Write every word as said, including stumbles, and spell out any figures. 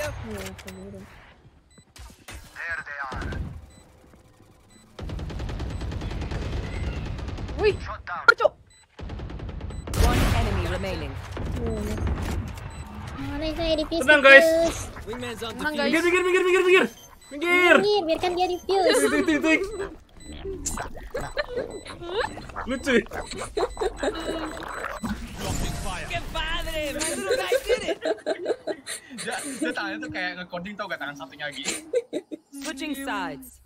Wih, cuk. One enemy remaining. Mana saya defuse? Tenang guys. Tenang guys. Minggir, minggir, minggir, minggir, minggir. Minggir. Minggir, biarkan dia defuse. Tik, tik, tik. Lucu. Dia, dia tangannya tuh kayak nge-coding tau gak tangan satunya lagi. Switching sides.